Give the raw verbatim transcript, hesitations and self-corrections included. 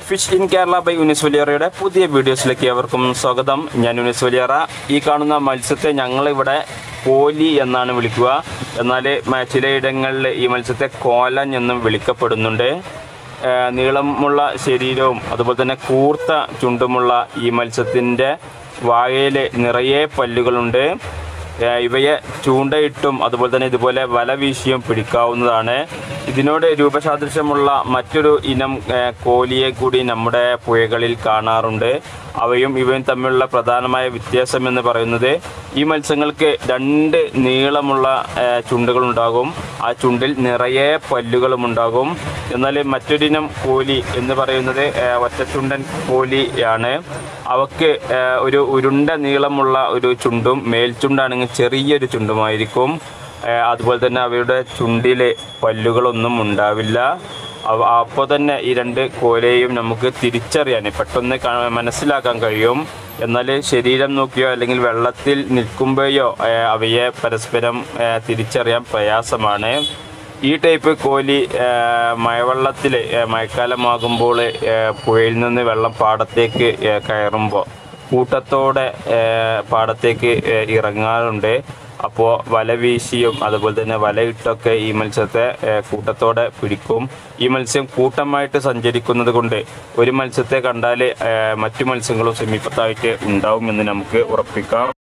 Fish in Kerala by Yunis വലിയറയുടെ പുതിയ വീഡിയോസിലേക്ക് ഏവർക്കും സ്വാഗതം. ഞാൻ യൂനിസ് വലിയറ. ഈ കാണുന്ന മത്സ്യത്തെ ഞങ്ങളിവിടെ കോലി എന്നാണ് വിളിക്കുക. എന്നാൽ ചിലയിടങ്ങളിൽ ഈ മത്സ്യത്തെ കോലൻ എന്നും വിളിക്കപ്പെടുന്നുണ്ട്. നീളമുള്ള ശരീരവും അതുപോലെ തന്നെ കൂർത്ത ചുണ്ടുമുള്ള ഈ മത്സ്യത്തിൻ്റെ വായയിൽ നിറയെ പല്ലുകളുണ്ട്. ഇവയെ ചൂണ്ടയിട്ടും അതുപോലെ തന്നെ ഇതുപോലെ വല വീശിയും പിടിക്കാവുന്നതാണ്. ഇതിനോട് രൂപസാദൃശ്യമുള്ള മറ്റൊരു ഇനം കോലിയെ കൂടി നമ്മുടെ പുഴകളിൽ കാണാറുണ്ട്. അവയും ഇവയും തമ്മിലുള്ള പ്രധാനമായ വ്യത്യാസം എന്ന് പറയുന്നത് ഈ മത്സ്യങ്ങൾക്ക് രണ്ട് നീളമുള്ള ചുണ്ടുകളുണ്ടാകും. ആ ചുണ്ടിൽ നിറയെ പല്ലുകളും ഉണ്ടാകും. എന്നാൽ മറ്റൊരിനം കോലി എന്ന് പറയുന്നത് ഒറ്റച്ചുണ്ടൻ കോലിയാണ്. അവക്ക് ഒരു ഉരുണ്ട നീളമുള്ള ഒരു ചുണ്ടും മേൽചുണ്ടാണെങ്കിൽ ചെറിയൊരു ചുണ്ടുമായിരിക്കും. അതുപോലെ തന്നെ അവയുടെ ചുണ്ടിൽ പല്ലുകളൊന്നും ഉണ്ടാവില്ല. അപ്പോൾ തന്നെ ഈ രണ്ട് കോലയും നമുക്ക് തിരിച്ചറിയാൻ പെട്ടെന്ന് മനസ്സിലാക്കാൻ കഴിയും. എന്നാൽ ശരീരം നോക്കിയോ അല്ലെങ്കിൽ വെള്ളത്തിൽ നിൽക്കുമ്പോഴോ അവയെ പരസ്പരം തിരിച്ചറിയാൻ പ്രയാസമാണ്. ഈ ടൈപ്പ് കോലി മഴവെള്ളത്തിൽ മഴക്കാലമാകുമ്പോൾ പുഴയിൽ നിന്ന് വെള്ളം പാടത്തേക്ക് കയറുമ്പോൾ കൂട്ടത്തോടെ പാടത്തേക്ക് ഇറങ്ങാറുണ്ട്. അപ്പോൾ വല വീശിയും അതുപോലെ തന്നെ വലയിട്ടൊക്കെ ഈ മത്സ്യത്തെ കൂട്ടത്തോടെ പിടിക്കും. ഈ മത്സ്യം കൂട്ടമായിട്ട് സഞ്ചരിക്കുന്നത് കൊണ്ട് ഒരു മത്സ്യത്തെ കണ്ടാൽ മറ്റു മത്സ്യങ്ങളും സമീപത്തായിട്ട് ഉണ്ടാവുമെന്ന് നമുക്ക് ഉറപ്പിക്കാം.